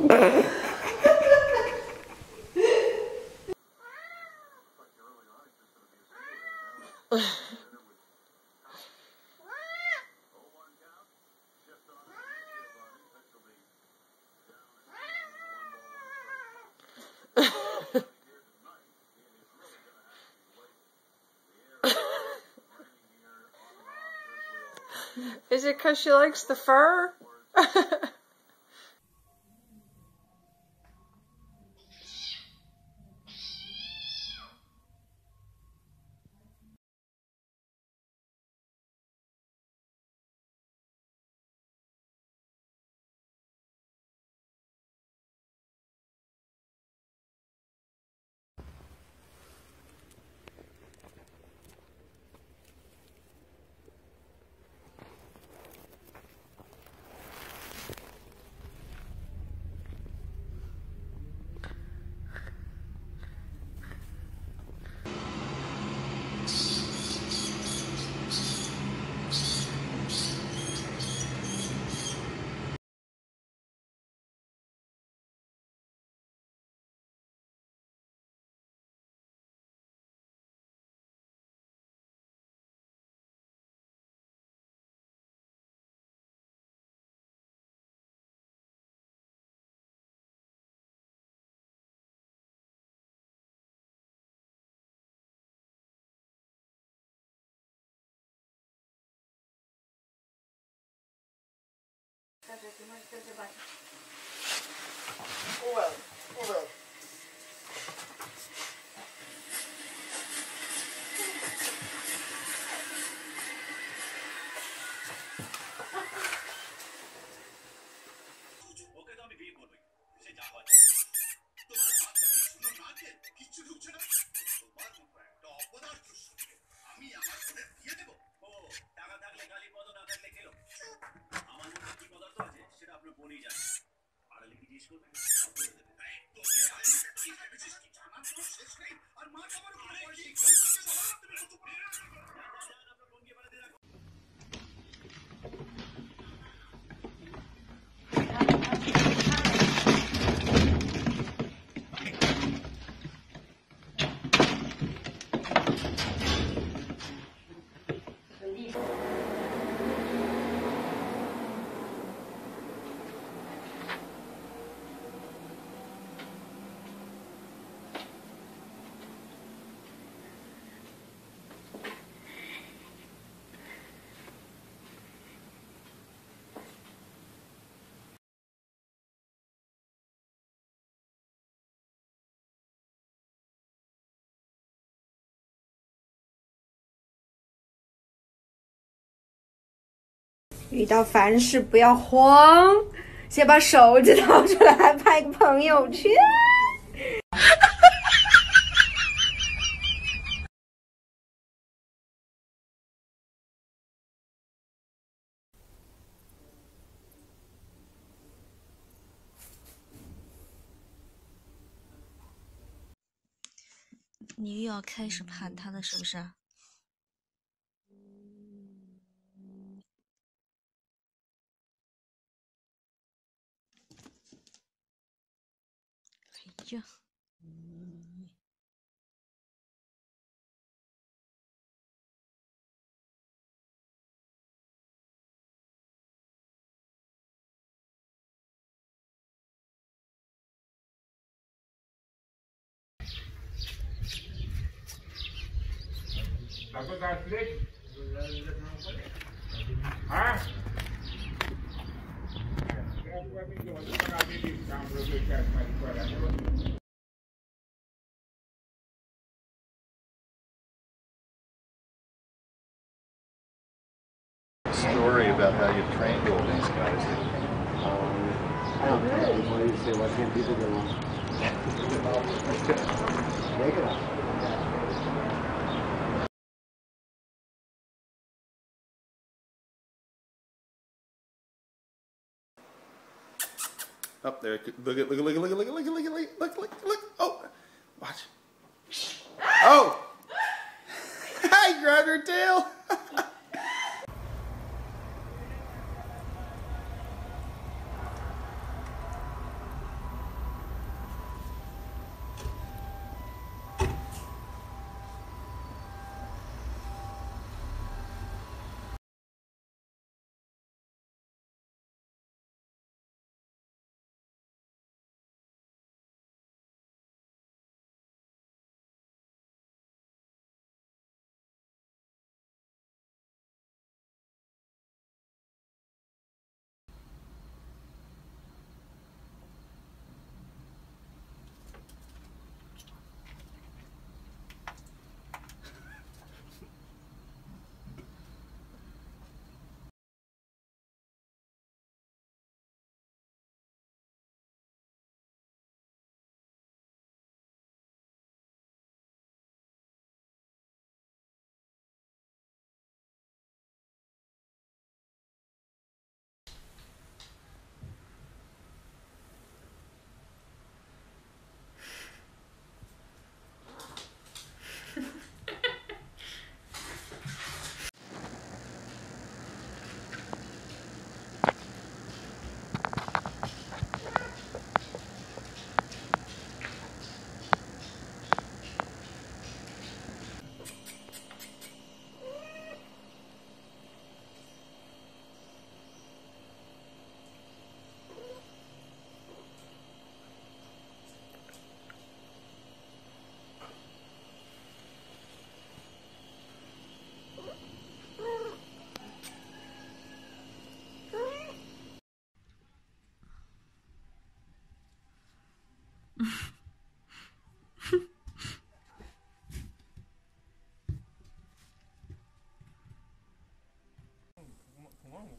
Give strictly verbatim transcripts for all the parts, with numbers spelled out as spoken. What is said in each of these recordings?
Is it because she likes the fur? Well, well. 遇到凡事不要慌，先把手机掏出来拍个朋友圈。 你又要开始盘他了，是不是？哎呀！ 啊？ Story about how you trained all these guys. Um, I don't know. Why do you say, why can't people get along? Make it up. Up there, look at, look at, look at, look at, look at, look at, look at, look, look, look, oh, watch. Oh! I grabbed her tail!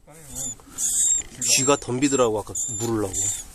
쥐가 덤비더라고 아까 물으려고.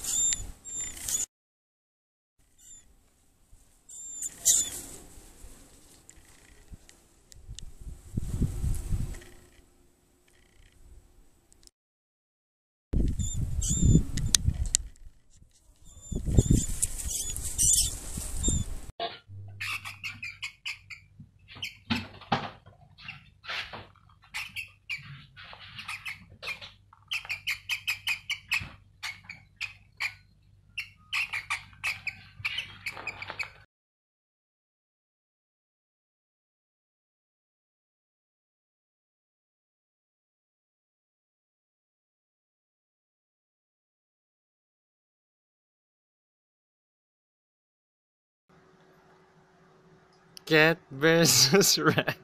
Cat versus rat.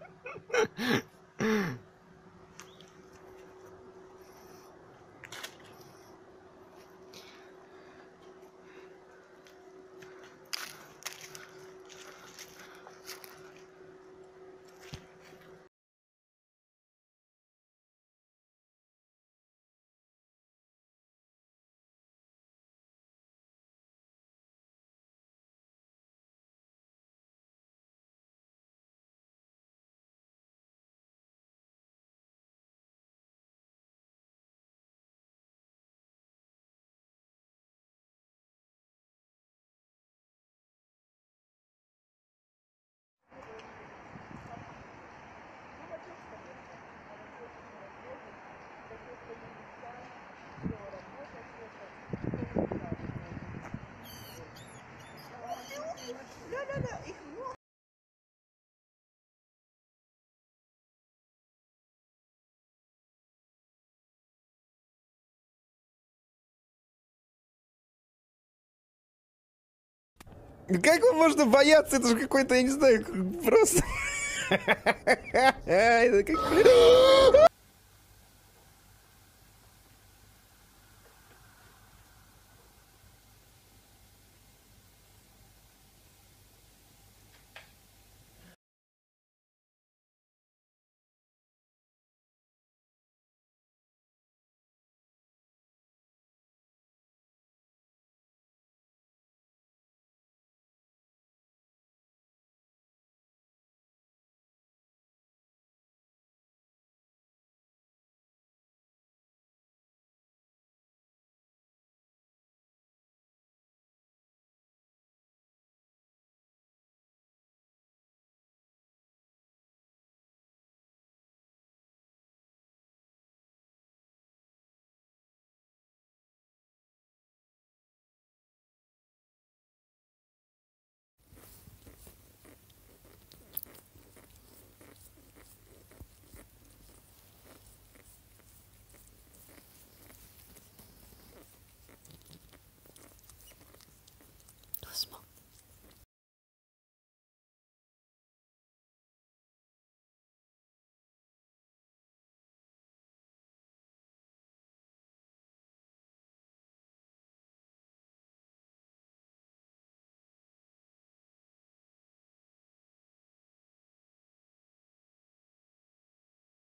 Как его можно бояться? Это же какой-то, я не знаю, просто... Это как...